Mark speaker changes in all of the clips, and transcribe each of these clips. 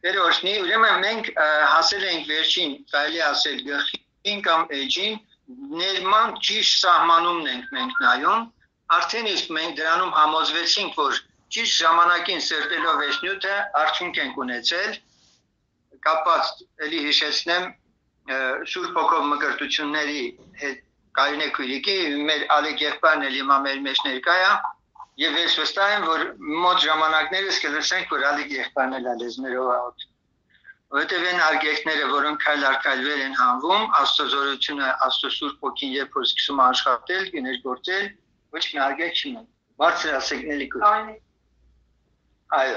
Speaker 1: Տեր օրհնի, ուրեմն մենք հասել ենք վերջին, կարելի ասել գլխին կամ էջին, ներման ճիշտ սահմանումն ենք մենք նայում, արդեն իսկ մենք դրանում համոզվեցինք, որ ճիշտ ժամանակին սրտելով այս նյութը արդյունք ենք ունեցել, կապված էլի հիշեցնեմ Սուրբ Հոգով մկրտությունների հետ Կարինե Քույրիկի, մեր Ալեք եղբայրն էլ հիմա մեր մեջ ներկա է, եւ ես վստահ եմ, որ մոտ ժամանակներս կլսենք, որ Ալեք եղբայրն էլ ալեզներով աղոթ։ Որտեւ են արգելքները, որոնք քայլ առ քայլ վեր են հանվում, Աստծո զորությունը, Աստծո Սուրբ Հոգին երբ որ սկսում է աշխատել, կներգործել, ոչ մի արգելք չունի։ Բարձր ասեք նելի կույր։ Այո։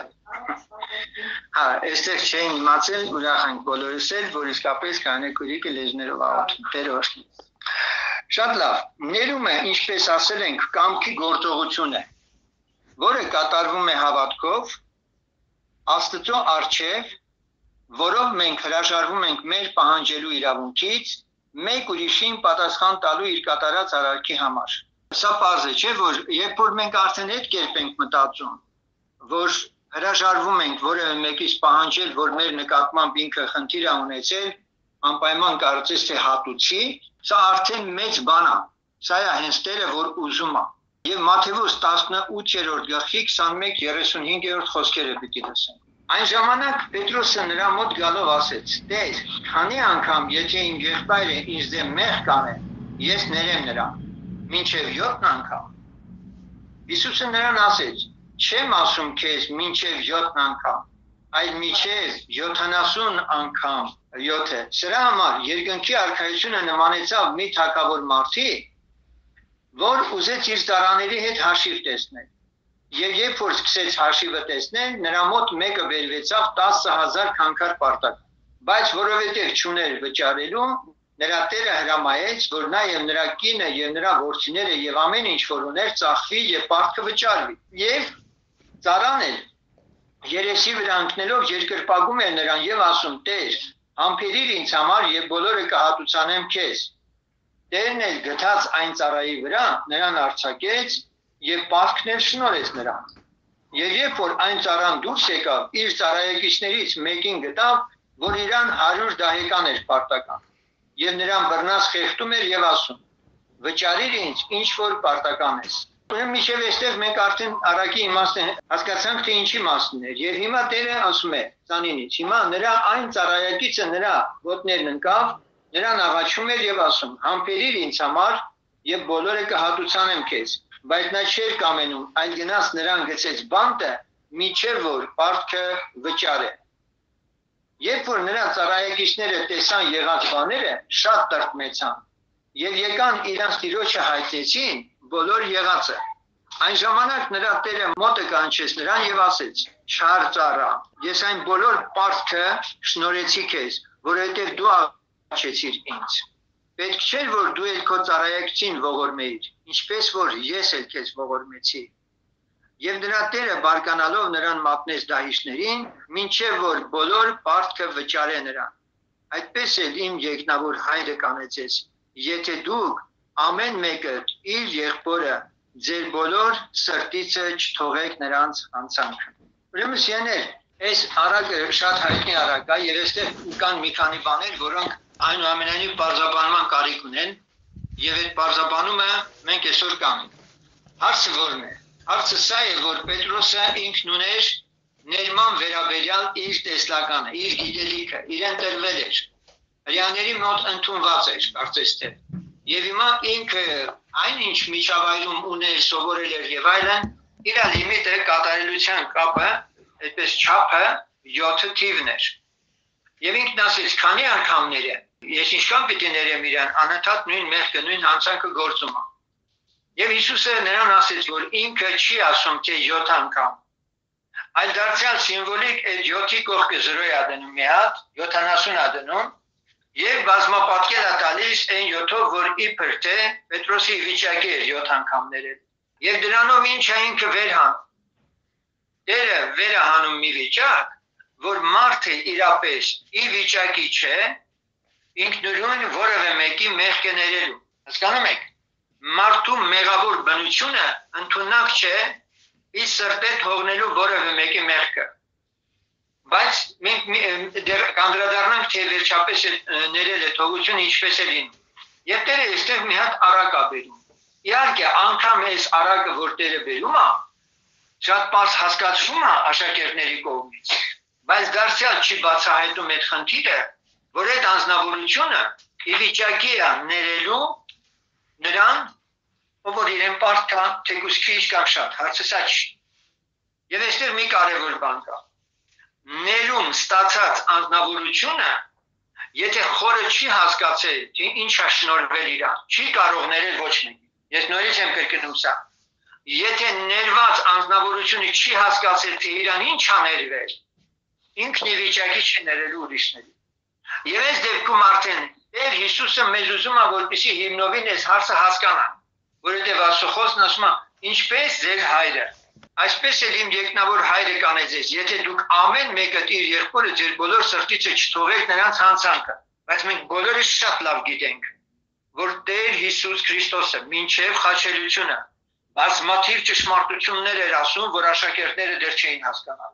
Speaker 1: Հա, այստեղ չէին իմացել, ուրախ ենք բոլորս էլ, որ իսկապես Կարինե Քույրիկը լեզներով աղոթում, Տեր օրհնի։ Շատ լավ, ներումը, ինչպես ասել ենք, կամքի գործողություն է, որը կատարվում է հավատքով, Աստծո առջև, որով մենք հրաժարվում ենք մեր պահանջելու իրավունքից, մեկ ուրիշին պատասխան տալու իր կատարած արարքի համար։ Սա պարզ է, չէ՞, որ երբ որ մենք արդեն այդ կերպ ենք մտածում, որ հրաժարվում ենք որևէ մեկից պահանջել, որ մեր նկատմամբ ինքը խնդիր է ունեցել, անպայման կարծես թե հատուցի, սա արդեն մեծ բան է։ Սա է հենց Տերը, որ ուզում է։ Եվ Մատթեոս 18-րդ գլխի 21-35-րդ խոսքերը պիտի լսենք։ Այն ժամանակ Պետրոսը նրա մոտ գալով ասեց. Տեր, քանի անգամ եթե իմ եղբայրը ինձ դեմ մեղք կանե, ես ներեմ նրան, մինչև 7 անգամ։ Հիսուսը նրան ասեց. Չեմ ասում քեզ մինչև 7 անգամ, այլ մինչև 70 անգամ 7-ը։ Սրա համար երկնքի արքայությունը նմանեցավ մի թագավոր մարդի, որ ուզեց իր ծառաների հետ հաշիվ տեսնել։ Եվ երբ որ սկսեց հաշիվը տեսնել, նրա մոտ մեկը բերվեցավ 10,000 քանքար պարտակ։ Բայց որովհետև չուներ վճարելու, նրա տերը հրամայեց, որ նա եւ նրա կինը եւ նրա որդիները եւ ամեն ինչ որ ուներ ծախվի եւ պարտքը վճարվի։ Եվ ծառան էլ երեսի վրա ընկնելով երկրպագում էր նրան եւ ասում. Տեր, համբերիր ինձ համար եւ բոլորը կհատուցանեմ քեզ։ Տերն էլ գտած այն ծառայի վրա նրան արձակեց եւ պարտքն էլ շնորհեց նրան։ Եվ երբ որ այն ծառան դուրս եկավ, իր ծառայեկիցներից մեկին գտավ, որ իրան 100 դահեկան էր պարտական։ Եվ նրան բռնած խեղդում էր եւ ասում. վճարիր ինձ ինչ որ պարտական ես։ Ուրեմն միշտ այստեղ մենք արդեն առակի իմաստը հասկացանք, թե ինչի մասն էր։ Եվ հիմա Տերը ասում է Ծանինից, հիմա նրա այն ծառայեկիցը նրա ոտներն ընկավ, նրան աղաչում էր եւ ասում. համբերիր ինձ համար եւ բոլորը կհատուցանեմ քեզ։ Բայց նա չէր կամենում, այլ գնաց նրան գցեց բանտը, մինչև որ պարտքը վճարե։ Երբ որ նրա ծառայեկիցները տեսան եղած բաները, շատ տրտմեցան եւ եկան իրանց տիրոջը հայտնեցին բոլոր եղածը։ Այն ժամանակ նրա տերը մոտը կանչեց նրան եւ ասեց. Չար ծառա, ես այն բոլոր պարտքը շնորհեցի քեզ, որովհետեւ դու աղաչեցիր ինձ։ Պետք չէր, որ դու էլ քո ծառայեկցին ողորմեիր, ինչպես որ ես էլ քեզ ողորմեցի։ Եվ նրա տերը բարկանալով նրան մատնեց դահիճներին, մինչև որ բոլոր պարտքը վճարե նրան։ Այդպես էլ իմ երկնավոր հայրը կանեցեց, եթե դուք ամեն մեկը իր եղբորը ձեր բոլոր սրտիցը չթողեք նրանց հանցանքը։ Ուրեմն սիրելիներ, այս առակը շատ հայտնի առակ է եւ այստեղ կան մի քանի բաներ, որոնք այնուամենայնիվ բարձրաբանման կարիք ունեն եւ այդ բարձրաբանումը մենք այսօր կանենք։ Հարցը ո՞րն է։ Հարցը սա է, որ Պետրոսը ինքն ուներ ներման վերաբերյալ իր տեսլականը, իր գիտելիքը, իրեն տրվել էր։ Հрьяաների մոտ ընդունված էր, կարծես թե։ Եվ հիմա ինքը այնինչ միջավայրում ուներ, սովորել էր եւ այլն, իր լիմիտը կատարելության կապը, այդպես չափը 7 թիվն էր։ Եվ ինքն ասեց, քանի անգամներ է, ես ինչքան պիտի ներեմ իրան, անընդհատ նույն մեղքը, նույն հանցանքը գործում է։ Եվ Հիսուսը նրան ասեց, որ ինքը չի ասում, թե 7 անգամ, այլ դարձյալ սիմվոլիկ այդ 7-ի կողքը 0 է դնում մի հատ, 70 է դնում, եւ բազմապատկել է տալիս այն 7-ով, որ իբր թե Պետրոսի վիճակի էր 7 անգամներ։ Եվ դրանով ինչ է ինքը վերհան։ Տերը վերահանում մի վիճակ, որ մարդը իրապես ի վիճակի չէ, ինքնուրույն որևէ մեկի մեղքը ներելու։ Հասկանում եք։ Մարդու մեղավոր բնությունը ընդունակ չէ իր սրտե թողնելու որևէ մեկի մեղքը։ Բայց մենք կանդրադառնանք թե վերջապես ներել է թողությունը ինչպես է լինում։ Եվ Տերը այստեղ մի հատ արակ է բերում։ Իհարկե, անգամ այս արակը, որ Տերը բերում է, շատ բաց հասկացվում է աշակերտների կողմից, բայց դարձյալ չի բացահայտում այդ խնդիրը, որ այդ անձնավորությունը ի վիճակի է ներելու նրան, ով որ իրեն պարտ կա, թեկուզ քիչ կամ շատ, հարցը սա չի։ Եվ այստեղ մի կարևոր բան կա։ Ներում ստացած անձնավորությունը, եթե խորը չի հասկացել, թե ինչ է շնորհվել իրան, չի կարող ներել ոչ մեկին։ Ես նորից եմ կրկնում սա։ Եթե ներված անձնավորությունը չի հասկացել, թե իրան ինչ է ներվել, ինքն ի վիճակի չի ներելու ուրիշներին։ Եվ այս դեպքում արդեն Տեր Հիսուսը մեզ ուզում է, որպեսզի հիմնովին այս հարցը հասկանանք, որովհետև Աստծո ասում է, ինչպես ձեր հայրը, այսպես էլ իմ երկնավոր հայրը կանե ձեզ, եթե դուք ամեն մեկը իր եղբորը ձեր բոլոր սրտիցը չթողեք նրանց հանցանքը, բայց մենք բոլորս շատ լավ գիտենք, որ Տեր Հիսուս Քրիստոսը մինչև խաչելությունը բազմաթիվ ճշմարտություններ էր ասում, որ աշակերտները դեռ չէին հասկանալու։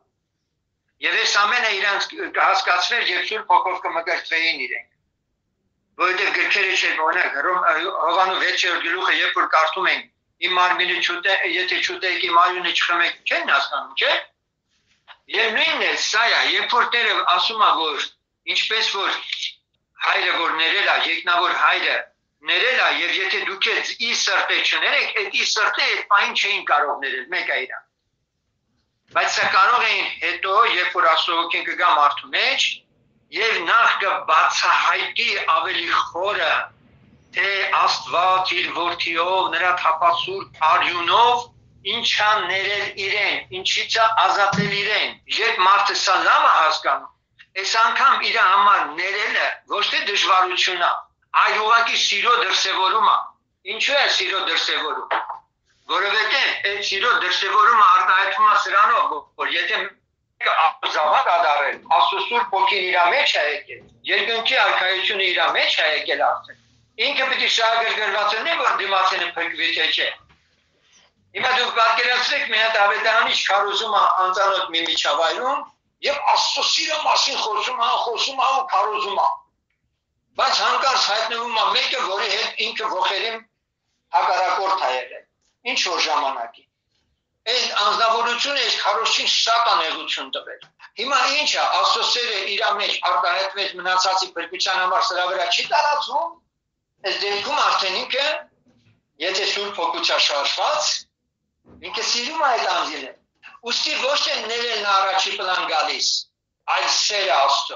Speaker 1: Եվ այս ամենը իրանց կհասկացվեր, երբ Սուրբ Հոգով կմկրտվեին իրենք։ Որովհետև գրքերը չէր, օրինակ Հովհաննես 6-րդ գլուխը, երբ որ կարդում ենք, իմ մարմինը եթե չուտեք, իմ արյունը չխմեք, չեն հասկանում, չէ՞։ Եվ նույնն է, սա է, երբ որ Տերը ասում է, որ ինչպես որ հայրը, որ ներել է, երկնավոր հայրը ներել է, եւ եթե դուք ի սրտե չներեք, այդ ի սրտե այդ պայն չէին կարող ներել, մեկ է իրան։ Բայց սա կարող էին հետո, երբ որ Աստծո Հոգին կգա մարդու մեջ, եւ նախ կբացահայտի ավելի խորը, թե Աստված իր որդիով, նրա թափասուրբ արյունով ինչ է ներել իրեն, ինչից է ազատել իրեն։ Երբ մարդը սա լավ է հասկանում, այս անգամ իր համար ներելը ոչ թե դժվարություն է, այլ ուղղակի սիրո դրսևորում է։ Ինչու է սիրո դրսևորում։ Որովհետև այդ սիրո դրսևորումը արտահայտվում է սրանով, որ եթե մեկը զավակ ադարել, Աստծո Սուրբ Հոգին իր մեջ է եկել, երկնքի արքայությունը իր մեջ է եկել արդեն։ Ինքը պիտի շահագրգռված լինի, որ դիմացինը փրկվի թե չէ։ Հիմա դուք պատկերացրեք մի հատ ավետարանիչ քարոզում է անծանոթ մի միջավայրում եւ Աստծո սիրո մասին խոսում է ու քարոզում է։ Բայց հանկարծ հայտնվում է մեկը, որի հետ ինքը ողերին հակառակորդ է եղել։ Ինչ որ ժամանակի։ Այդ անձնավորությունը այս քարոզչին շատ անեղություն տվել։ Հիմա ինչ է, Աստծո սերը իր մեջ արտահայտվեց մնացածի փրկության համար սրա վրա չի տարածվում։ Այս դեպքում արդեն ինքը, եթե Սուրբ Հոգուց շարժված, ինքը սիրում է այդ անձինը։ Ուստի ոչ թե ներելն առաջի պլան գալիս, այլ սերը Աստծո։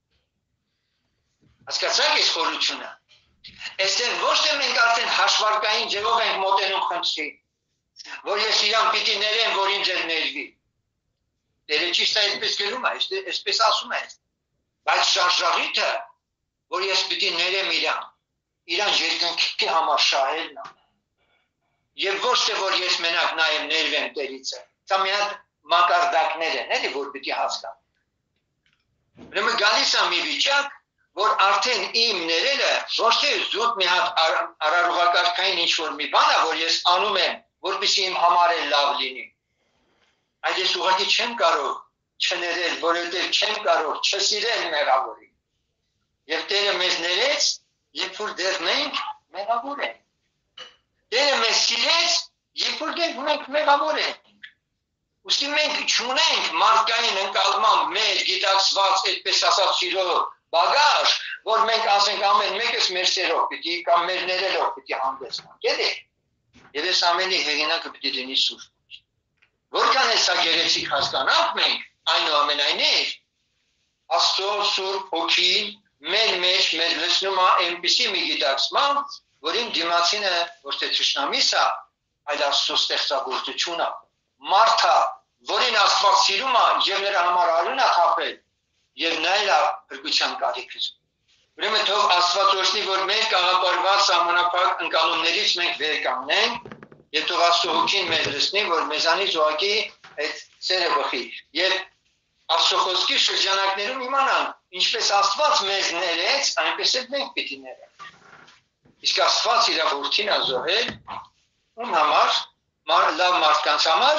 Speaker 1: Հասկացաք այս խորությունը։ Այստեղ ոչ թե մենք արդեն հաշվարկային ձևով ենք մոտենում խնդրի, որ ես իրան պիտի ներեմ, որ ինձ էլ ներվի։ Տերը ճիշտ է այսպես գրում է, այսպես ասում է։ Բայց շարժառիթը, որ ես պիտի ներեմ իրան երկնքի համար շահելն է։ Եվ ոչ թե որ ես մենակ նայեմ ներվեմ Տերիցը։ Սա մի հատ մակարդակներ են, էլի որ պիտի հասկանամ։ Ուրեմն գալիս է մի վիճակ, որ արդեն իմ ներելը ոչ թե զուտ մի հատ արարողակարգային ինչ-որ մի բան է, որ ես անում եմ, որպեսզի իմ համար էլ լավ լինի։ Այդ ես ուղղակի չեմ կարող չներել, որովհետև չեմ կարող չսիրել մեղավորին։ Եվ Տերը մեզ ներեց, երբ որ դեռ մենք մեղավոր ենք։ Տերը մեզ սիրեց, երբ որ դեռ մենք մեղավոր ենք։ Ուստի մենք չունենք մարդկային ընկալման մեր գիտակցված, այդպես ասած, սիրո բագաժ, որ մենք ասենք ամեն մեկս մեր սերով պիտի կամ մեր ներելով պիտի հանդեսնանք, էլի։ Եվ այս ամենի հեղինակը պիտի լինի Սուրբ Հոգին։ Որքան է սա գեղեցիկ հասկանանք մենք, այնուամենայնիվ, Աստծո Սուրբ Հոգին մեր մեջ մեզ լցնում է այնպիսի մի գիտակցման, որին դիմացինը ոչ թե թշնամիս է, այլ Աստծո ստեղծագործությունը, մարդը, որին Աստված սիրում է եւ նրա համար արյուն է թափել, եւ նա էլ փրկության կարիք ունի։ Ուրեմն թող Աստված օրհնի, որ մենք աղապարված սահմանափակ ընկալումներից մենք վեր կանգնենք եւ թող Աստծո Հոգին մեզ լցնի, որ մեզանից ուղղակի այդ սերը բխի։ Եվ Աստծո խոսքի շրջանակներում իմանանք, ինչպես Աստված մեզ ներեց, այնպես էլ մենք պիտի ներենք։ Իսկ Աստված իր որդին է զոհել ում համար, լավ մարդկանց համար,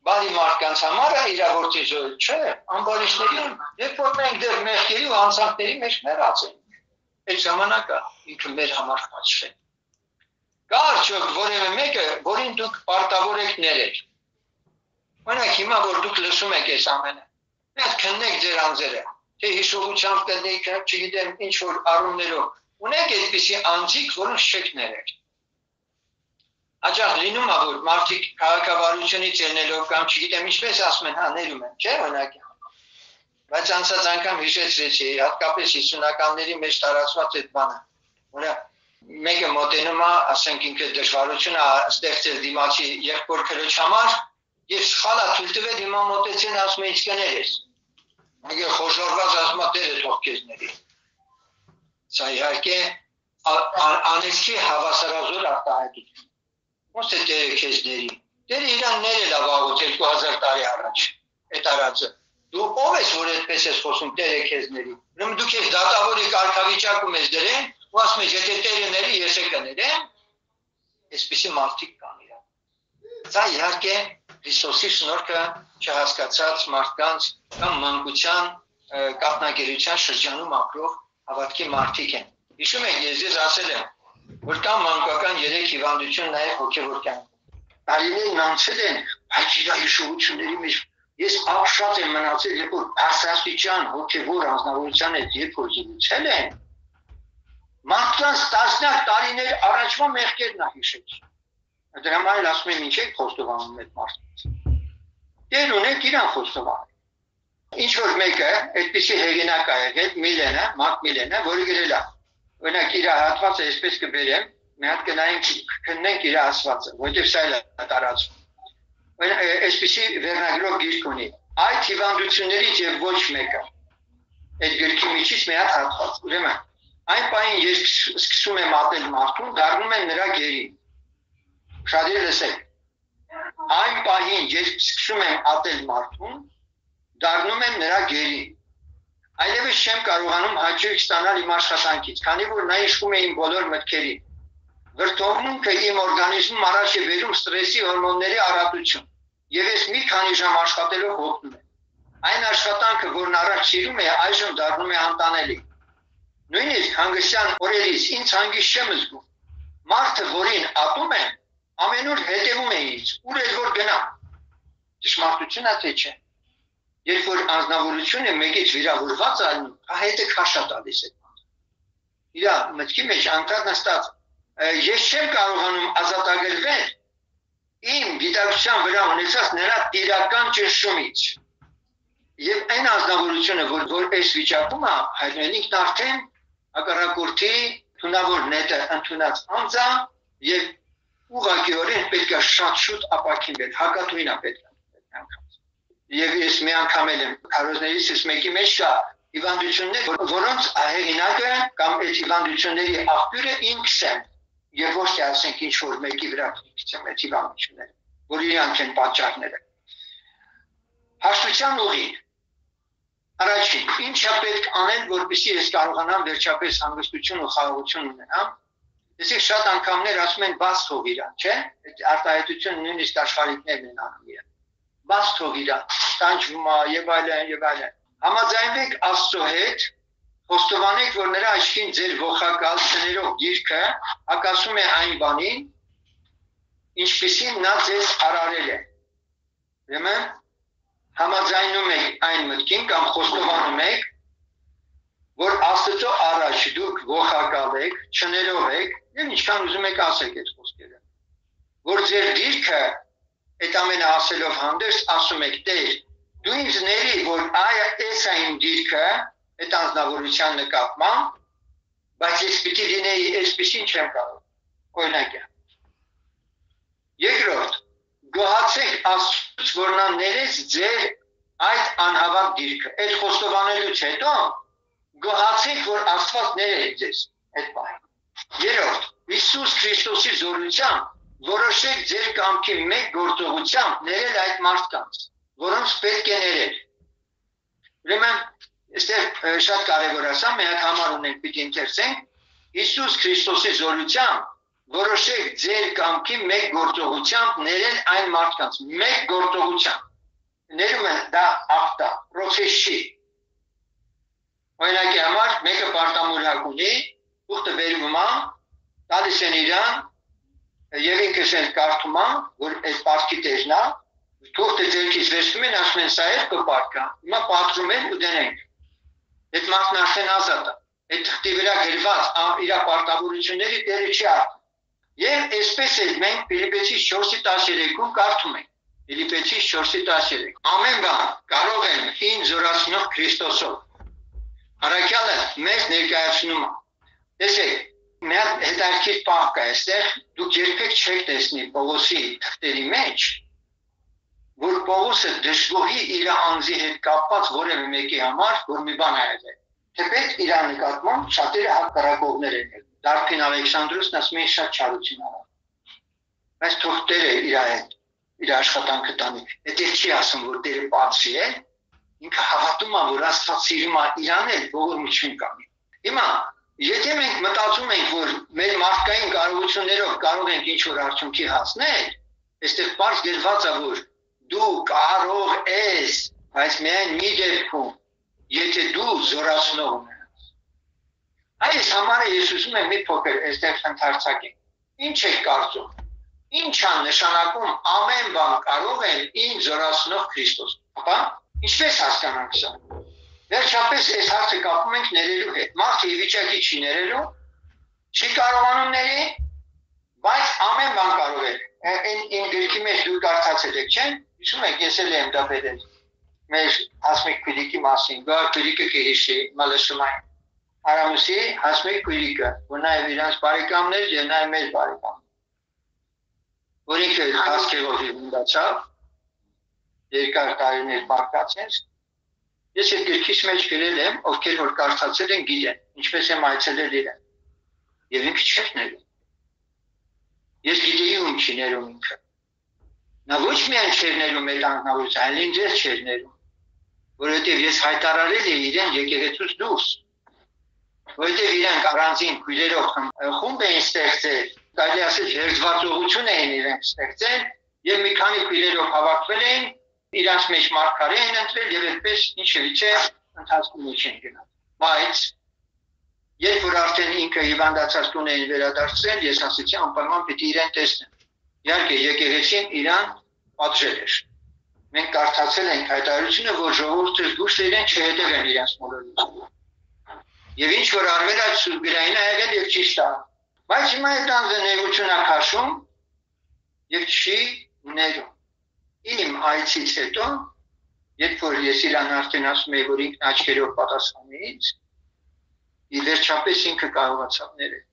Speaker 1: բարի մարդկանց համար իրավորդի զոհել, չէ, ամբարիշներին, երբ որ մենք դեռ մեղքերի ու հանցանքների մեջ մեռած ենք, այդ ժամանակը ինքը մեր համար խաչվի։ Կա արդյոք որևէ մեկը, որին դուք պարտավոր եք ներել։ Օրինակ հիմա որ դուք լսում եք այս ամենը, մենք քննեք ձեր անձերը, թե հիշողությամբ կնեք, չգիտեմ ինչ որ առումներով, ունեք այդպիսի անձիկ, որոնց չեք ներել։ Հաճախ լինում է, որ մարդիկ քաղաքավարությունից ելնելով կամ չգիտեմ ինչպես ասում են, հա ներում են, չէ՞ օրինակ։ Բայց անցած անգամ հիշեցրեցի, հատկապես 50-ականների մեջ տարածված այդ բանը, որը մեկը մոտենում է, ասենք ինքը դժվարություն է ստեղծել դիմացի եղբոր քրոջ համար, եւ սխալա թույլ տվել հիմա մոտեցին ասում է ինչ կներես։ Մեկը խոշորված ասում է դերը թող քեզ ների։ Սա իհարկե անեցքի հավասարազոր արտահայտություն։ Ոնց է դերը քեզ ների։ Դերը իրան ներել է վաղուց 2000 տարի առաջ։ Այդ արածը։ Դու ով ես որ այդպես ես խոսում դերը քեզ ների։ Ուրեմն դու քեզ դատավորի կարգավիճակում ես դրեն, ու ասում ես եթե դերը ների ես կներեմ։ Այսպեսի մարդիկ կան իրան։ Սա իհարկե Քրիստոսի շնորհքը չհասկացած մարդկանց կամ մանկության կապնագերության շրջանում ապրող հավատքի մարդիկ են։ Հիշում եք, ես ասել եմ, որ կան մանկական 3 հիվանդություն նաև հոգևոր կյանքում։ Տարիներն անցել են, բայց իր հիշողությունների մեջ ես ապշած եմ մնացել, երբ որ բարձրաստիճան հոգևոր անձնավորության հետ երբ որ զրուցել են, մարդկանց տասնյակ տարիներ առաջվա մեղքերն է հիշել։ Դրա համար էլ ասում եմ ինչ եք խոստովանում այդ մարդկանց։ Դեր ունեք իրան խոստովանում։ Ինչ որ մեկը այդպիսի հեղինակ է եղել Միլենը, Մարկ Միլենը, որը գրել է։ Օրինակ իր հատվածը այսպես կբերեմ, մի հատ կնայենք քննենք իր ասվածը, որտեղ սա էլ է տարածվում։ Այսպիսի վերնագրով գիրք ունի։ Այդ հիվանդություններից եւ ոչ մեկը։ Այդ գրքի միջից մի հատ հատված։ Ուրեմն այն պահին ես սկսում եմ ատել մարդուն, դառնում եմ նրա գերին։ Շատ լսեք։ Այն պահին ես սկսում եմ ատել մարդուն, դառնում եմ նրա գերին։ Այլևս չեմ կարողանում հաճույք ստանալ իմ աշխատանքից, քանի որ նա իշխում է իմ բոլոր մտքերին։ Վրդովմունքը իմ օրգանիզմում առաջ է բերում ստրեսի հորմոնների առատություն, եւ ես մի քանի ժամ աշխատելով հոգնում եմ։ Այն աշխատանքը, որն առաջ սիրում է, այժմ դառնում է անտանելի։ Նույնիսկ հանգստյան օրերից ինձ հանգիստ չեմ զգում։ Մարդը, որին ատում եմ, ամենուր հետևում է ինձ, ուր էլ որ գնամ։ Ճշմարտություն է թե չէ։ Երբ որ անձնավորությունը մեկից վիրավորված ալնում, հետը քաշա տալիս է։ Իր մտքի մեջ անկար նստած, ես չեմ կարողանում ազատագրվել իմ գիտակցության վրա ունեցած նրա տիրական ճնշումից։ Եվ այն անձնավորությունը, որ այս վիճակում է, հայտնվել ինքն արդեն հակառակորդի թունավոր նետը ընդունած անձ է եւ ուղղակիորեն պետք է շատ շուտ ապակինվել, հակատույն է պետք է անգամ։ Եվ ես մի անգամ եմ քարոզներից մեկի մեջ կա հիվանդություններ, որոնց հեղինակը կամ այդ հիվանդությունների աղբյուրը ինքս եմ, եւ ոչ թե ասենք ինչ որ մեկի վրա գցեմ այդ հիվանդությունները, որ իրանք են պատճառները։ Հաշտության ուղին։ Առաջին, ինչ է պետք անել, որպեսզի ես կարողանամ վերջապես հանգստություն ու խաղաղություն ունենամ։ Ես շատ անգամներ ասում են բաց թող իրան, չէ՞։ Այդ արտահայտությունը նույնիսկ աշխարհիկներն են անում իրան։ Բաց թող իրան, տանջվում է եւ այլն եւ այլն։ Համաձայնվեք Աստծո հետ, խոստովանեք, որ նրա աչքին ձեր ողակալ ցներով գիրքը հակասում է այն բանին, ինչպեսին նա ձեզ արարել է։ Ուրեմն համաձայնում եք այն մտքին կամ խոստովանում եք, որ Աստծո առաջ դուք ողակալ եք, չներով եք եւ ինչքան ուզում եք ասեք այդ խոսքերը։ Որ ձեր գիրքը այդ ամենը ասելով հանդերձ ասում եք Տեր, դու ինձ ների, որ այս է իմ գիրքը, այդ անձնավորության նկատմամբ, բայց ես պիտի լինեի այսպեսին չեմ կարող։ Օրինակ է։ Երկրորդ, գոհացեք Աստծուց, որ նա ներեց ձեր այդ անհավատ գիրքը։ Այդ խոստովանելուց հետո գոհացեք, որ Աստված ներեց ձեզ այդ բանը։ Երրորդ, Հիսուս Քրիստոսի զորությամբ որոշեք ձեր կամքի մեկ գործողությամբ ներել այդ մարդկանց, որոնց պետք է ներել։ Ուրեմն, այստեղ շատ կարևոր է սա, մի հատ համար ունենք պիտի ընթերցենք, Հիսուս Քրիստոսի զորությամբ որոշեք ձեր կամքի մեկ գործողությամբ ներել այն մարդկանց, մեկ գործողությամբ։ Ներում են դա ակտա, process չի։ Օրինակի համար մեկը պարտամուրհակ ունի, ուխտը վերում է, տալիս են իրան, եւ ինքը ասել կարդում է, որ այս պարտքի տերն է, թուղթը ձերքից վերցնում են, ասում են սա է կպարտքա, հիմա պատրում են ու դնենք։ Այդ մարդն արդեն ազատ է, այդ թղթի վրա գրված իր պարտավորությունների տերը չի արտում։ Եվ այսպես էլ մենք Ֆիլիպեցիս 4:13-ում կարդում ենք, Ֆիլիպեցիս 4:13, ամեն բան կարող եմ ինձ զորացնող Քրիստոսով։ Առաքյալը մեզ ներկայացնում է։ Տեսեք, մի հատ հետաքրքիր բան կա այստեղ, դուք երբեք չեք տեսնի Պողոսի թղթերի մեջ, որ Պողոսը դժգոհի իր անձի հետ կապված որևէ մեկի համար, որ մի բան եղել։ Թեպետ իր նկատմամբ շատերը հակառակողներ են եղել։ Դարբին Ալեքսանդրոսն ասում է շատ չարություն արավ։ Բայց թող Տերը իր հետ իր աշխատանքը տանի։ Դա չի ասում, որ Տերը պատժի է, ինքը հավատում է, որ Աստված սիրում է իրան էլ ողորմություն կանի։ Հիմա եթե մենք մտածում ենք, որ մեր մարդկային կարողություններով կարող ենք ինչ-որ արդյունքի հասնել, այստեղ բարձ գրված է, որ դու կարող ես, բայց միայն մի դեպքում, եթե դու զորացնող ունենաս։ Այս համարը ես ուզում եմ մի փոքր այստեղ ընդհարցակեմ։ Ինչ եք կարծում։ Ինչ է նշանակում ամեն բան կարող եմ ինձ զորացնող Քրիստոս։ Ապա ինչպես հասկանանք սա։ Վերջապես այս հարցը կապում ենք ներելու հետ։ Մարդը ի վիճակի չի ներելու, չի կարողանում ների, բայց ամեն բան կարող է։ Այն գրքի մեջ դուք կարդացել եք, չէ՞։ Հիշում եք, ես էլ եմ դա բերել։ Մեր Հասմիկ Քույրիկի մասին, գա Քույրիկը կհիշի, մալշումային։ Արամուսի Հասմիկ Քույրիկը, որ նաև իրանց բարեկամներ եւ նաև մեր բարեկամ։ Որ ինքը հասկերով հիվանդացավ, երկար տարիներ բարկացեց։ Ես այդ գրքից մեջ գրել եմ, ովքեր որ կարդացել են գիտեն, ինչպես եմ այցելել իրեն։ Եվ ինքը չէր ներում։ Ես գիտեի ում չի ներում ինքը։ Նա ոչ միայն չէր ներում այդ անհնարությունը, այլ ինձ չէր ներում։ Որովհետև ես հայտարարել էի իրեն եկեղեցուց դուրս։ Որովհետև իրենք առանձին քույրերով խումբ էին ստեղծել, կարելի ասել հերձվածողություն էին իրենք ստեղծել, եւ մի քանի քույրերով հավաքվել էին, իրանց մեջ մարգարե են ընտրել եւ այդպես ինչևիցե ընթացքում չեն գնալ։ Բայց երբ որ արդեն ինքը հիվանդացած տուն էին վերադարձել, ես ասացի անպայման պիտի իրեն տեսնեմ։ Իհարկե եկեղեցին իրան պատժել էր։ Մենք կարդացել ենք հայտարարությունը, որ ժողովուրդը զգուշ իրեն չհետևեն իրենց մոլորությունը։ Եվ ինչ որ արվել այդ սուրբիրային ա եղել եւ ճիշտ է։ Բայց հիմա այդ անձը ներողություն ա քաշում եւ չի ներում։ Իմ այցից հետո, երբ որ ես իրան արդեն ասում եի, որ ինքն աչքերով պատասխանի ինձ, ի վերջապես ինքը կարողացավ ներել։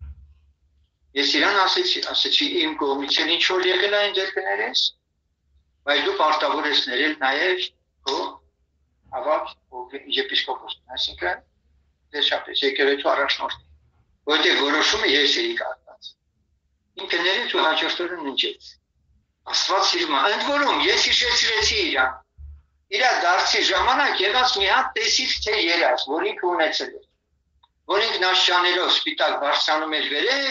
Speaker 1: Ես իրան ասեցի իմ կողմից էլ ինչ որ եղել այն ձեր կներես, բայց դու պարտավոր ես ներել նաև քո ավակ եպիսկոպոսն, այսինքն վերջապես եկեղեցու առաջնորդին, որտեղ որոշումը ես էի կատարած։ Ինքը ներեց ու հաջորդ օրը ննջեց։ Աստված սիրում է, ընդ որում ես հիշեցրեցի իրան։ Իր դարձի ժամանակ եղած մի հատ տեսիլ թե երազ, որ ինքը ունեցել էր, որ ինքն աշճաներով սպիտակ բարձրանում էր վերև,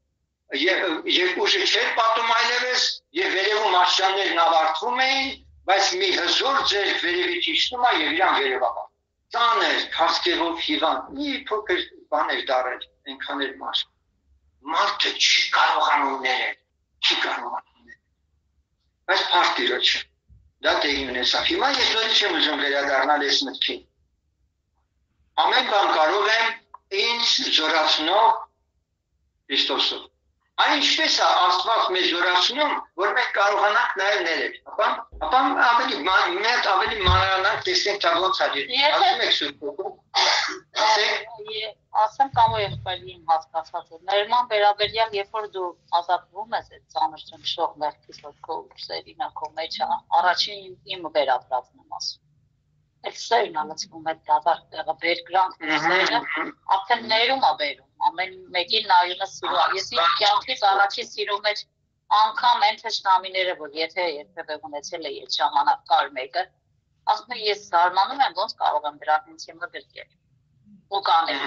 Speaker 1: եւ ուժը չէր պատում այլևս, եւ վերևում աշճաններն ավարտվում էին, բայց մի հզոր ձեռք վերևից իջնում է եւ իրան վերևաբա։ Ծանր, քասկեղով հիվանդ, մի փոքր բան էր դարել, այնքան էր մարդ։ Մարդը չի կարողանում ներել, չի կարողանում ներել։ Բայց փարտիրը չէ։ Դա տեղի ունեցավ։ Հիմա ես նորից եմ ուզում վերադառնալ այս մտքին։ Ամեն բան կարող եմ ինձ զորացնող Քրիստոսով։ Այն ինչպես է Աստված մեզ զորացնում, որ մենք կարողանանք նաև ներել։ Ապա ավելի մանրամասն տեսնենք դա ոնց է։ Ասում եք Սուրբ Հոգու։
Speaker 2: Ասեմ կամ եղբայրի իմ հասկացածը։ Ներման վերաբերյալ, երբ որ դու ազատվում ես այդ ծանր ճնշող մեղքից, որ քո ուսերին քո մեջ է, առաջին իմը վերապրածն եմ ասում։ Այդ սերն անցնում այդ դատարկ տեղը բերկրանքները, արդեն ներում է բերում, ամեն մեկին նայումը սիրում է։ Ես իմ կյանքից առաջի սիրում մեջ անգամ այն թշնամիները, որ եթե երբևէ ունեցել է այդ ժամանակ կար մեկը, ասում եմ ես զարմանում եմ ոնց կարող եմ դրանք ինձ հիմա գրկել։ ու կանեմ։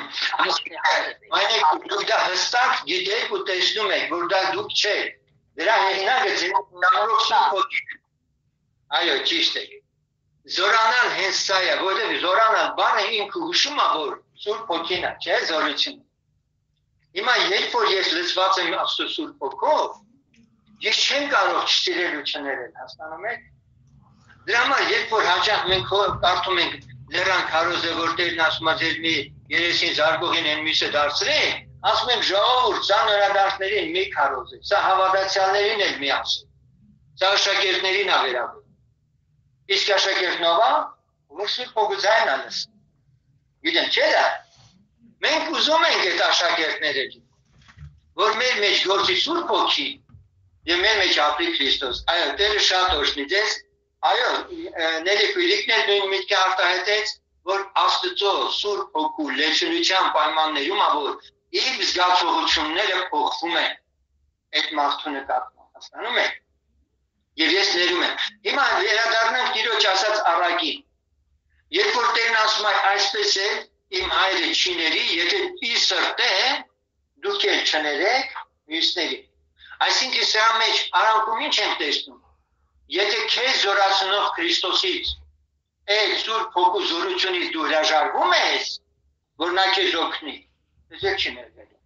Speaker 1: Այնեք դուք դա հստակ գիտեք ու տեսնում եք, որ դա դուք չեք։ Դրա հեղինակը ձեռնորոշ Սուրբ Հոգին։ Այո, ճիշտ եք։ Զորանալ հենց սա է, որովհետև զորանալ բանը ինքը հուշում է, որ Սուրբ Հոգին է, չէ՞, զորությունը։ Հիմա երբ որ ես լցված եմ Աստծո Սուրբ Հոգով, ես չեմ կարող չսիրել ու չներել, հասկանում եք։ Դրա համար երբ որ հաճախ մենք կարդում ենք լեռան քարոզը, որ Տերն ասում է ձեր մի երեսին զարգողին են մյուսը դարձրեք, ասում ենք ժողովուրդ, սա նորադարձներին մի քարոզեք, սա հավատացյալներին էլ մի ասեք, սա աշակերտներին է վերաբերում։ Իսկ աշակերտն ով է, որ Սուրբ Հոգուձայն է լսում։ Գիտեն, չէ՞ դա։ Մենք ուզում ենք այդ աշակերտները, որ մեր մեջ գործի Սուրբ Հոգի եւ մեր մեջ ապրի Քրիստոս։ Այո, Տերը շատ օրհնի ձեզ։ Այո, Նելի Քույրիկներ նույն միտքը արտահայտեց, որ Աստծո Սուրբ Հոգու լեցունության պայմաններում է, որ իր զգացողությունները փոխվում են այդ մարդու նկատմամբ, հասկանում եք։ Եվ ես ներում եմ։ Հիմա վերադառնանք Տիրոջ ասած առակին։ Երբ որ Տերն ասում է այսպես է, իմ հայրը չի ների, եթե իր սրտե դուք էլ չներեք մյուսների։ Այսինքն սրա մեջ արանքում ինչ ենք տեսնում։ Եթե քեզ զորացնող Քրիստոսից այդ Սուրբ Հոգու զորությունից դու հրաժարվում ես, որ նա քեզ օգնի, դու չի ներվելու։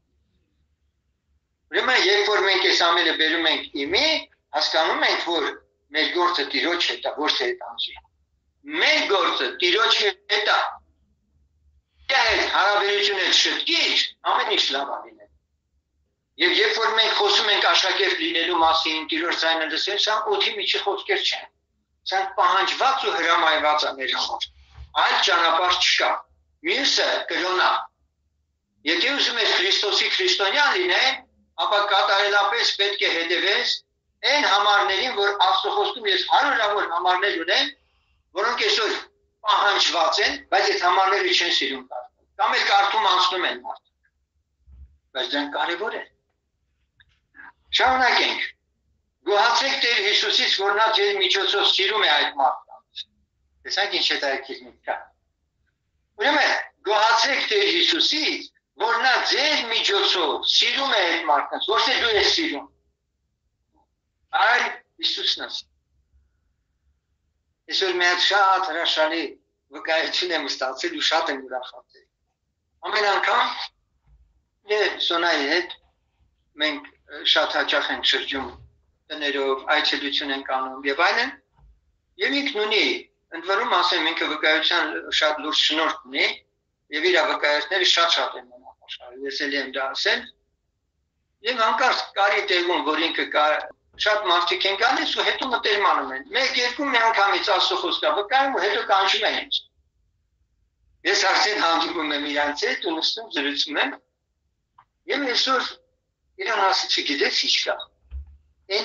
Speaker 1: Ուրեմն երբ որ մենք այս ամենը բերում ենք իմի, հասկանում ենք, որ մեր գործը Տիրոջ հետ է, ոչ թե այդ անձի։ Մեր գործը Տիրոջ հետ է։ Այդ հարաբերությունը շտկիր, ամեն ինչ լավ է լինել։ Եվ երբ որ մենք խոսում ենք աշակերտ լինելու մասին, Տիրոջ ձայնը լսել, սա օդի միջի խոսքեր չեն։ Սա պահանջված ու հրամայված է մեր համար։ Այլ ճանապարհ չկա։ Մյուսը կրոնա։ Եթե ուզում ես Քրիստոսի քրիստոնյա լինել, ապա կատարելապես պետք է հետևես այն համարներին, որ Աստծո խոսքում ես հարյուրավոր համարներ ունեմ, որոնք այսօր պահանջված են, բայց այդ համարները չեն սիրում կարդալ։ Կամ էլ կարդում անցնում են մարդիկ։ Բայց դրանք կարևոր են։ Շարունակենք։ Գոհացեք Տեր Հիսուսից, որ նա ձեր միջոցով սիրում է այդ մարդկանց։ Տեսեք ինչ է դա քիզնիկա։ Ուրեմն գոհացեք Տեր Հիսուսից, որ նա ձեր միջոցով սիրում է այդ մարդկանց, ոչ թե դու ես սիրում։ Այլ Հիսուսն է։ Այսօր մի հատ շատ հրաշալի վկայություն եմ ստացել ու շատ եմ ուրախացել։ Ամեն անգամ Սոնայի հետ մենք շատ հաճախ ենք շրջում տներով, այցելություն ենք անում եւ այլն։ Եվ ինքն ունի, ընդ որում ասեմ, ինքը վկայության շատ լուրջ շնորհք ունի եւ իր վկայությունները շատ են մնացել։ Ես էլ եմ դա ասել։ Եվ հանկարծ կարի տեղում, որ ինքը շատ մարդիկ են գալիս ու հետո մտերմանում են։ Մեկ-երկու մի անգամից Աստծո խոսքը վկայում ու հետո կանչում են ինձ։ Ես արդեն հանդիպում եմ իրանց հետ ու նստում զրուցում եմ։ Եվ այսօր իրան ասեցի, գիտես ինչ կա։ Այն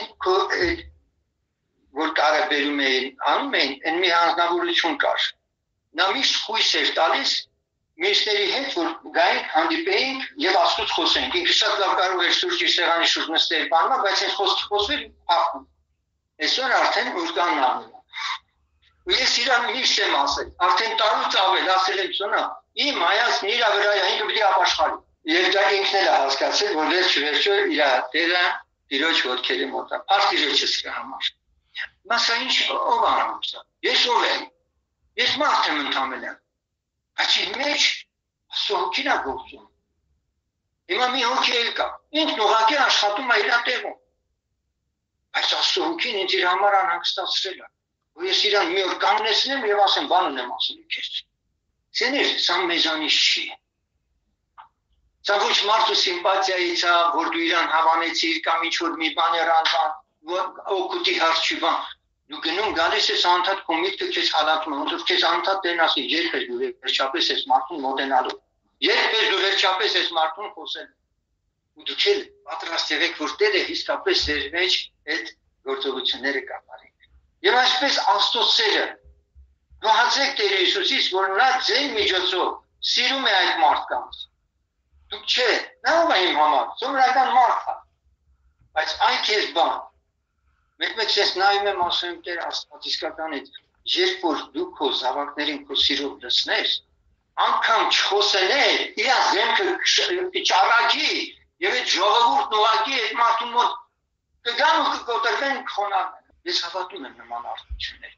Speaker 1: որ տարաբերում էին, անում էին, այն մի հանձնավորություն կար։ Նա միշտ խույս էր տալիս մյուսների հետ, որ գայինք, հանդիպեինք եւ Աստծուց խոսենք։ Ինքը շատ լավ կարող էր սուրճի սեղանի շուրջ նստել բանալ, բայց այն խոսքը խոսվել փախում։ Այսօր արդեն ուրկանն անում։ Ու ես իրան միշտ եմ ասել, արդեն տարուց ավել ասել եմ Սոնա, իմ հայացքն իր վրա է, ինքը պիտի ապաշխարի։ Եվ դա ինքն էլ է հասկացել, որ վերջ-վերջո իր Տերը Տիրոջ ոտքերի մոտ է։ Փառք Տիրոջս համար։ Մասա ինչ ով անում սա։ Ես ով եմ։ Ես մարդ եմ ընդամենը։ Բայց իր մեջ Աստծո հոգին է գործում։ Հիմա մի հոգի էլ կա։ Ինքն ուղղակի աշխատում է իր տեղում։ Բայց Աստծո հոգին ինձ իր համար անհանգստացրել է։ Որ ես իրան մի օր կանգնեցնեմ եւ ասեմ, բան ունեմ ասելու քեզ։ Ցեներ, սա մեզանից չի։ Սա ոչ մարդու սիմպաթիայից է, որ դու իրան հավանեցիր կամ ինչ-որ մի բան երանտան, օգուտի հարց չի բան։ Դու գնում գալիս ես անդադ քո միտքը քեզ հալածում է, ոնց որ քեզ անդադ դեն ասի, երբ ես դու վերջապես ես մարդուն մոտենալու։ Երբ ես դու վերջապես ես մարդուն խոսել։ Ու դու չես պատրաստ եղեք, որ Տերը իսկապես ձեր մեջ այդ գործողությունները կատարի։ Եվ այսպես Աստծո սերը գոհացեք Տեր Հիսուսից, որ նա ձեր միջոցով սիրում է այդ մարդկանց։ Դուք չէ, նա ով է իմ համար, սովորական մարդ է։ Բայց այն քեզ բան։ Մեկ-մեկ ես նայում եմ ասում եմ Տեր Աստված իսկականից, երբ որ դու քո զավակներին քո սիրով լցնես, անգամ չխոսենել, իրաց դեմքը չառաջի, եւ այդ ժողովուրդն ուղղակի այդ մարդուն մոտ կգան ու կկոտրվեն խոնարհ։ Ես հավատում եմ նման արդյունքներ։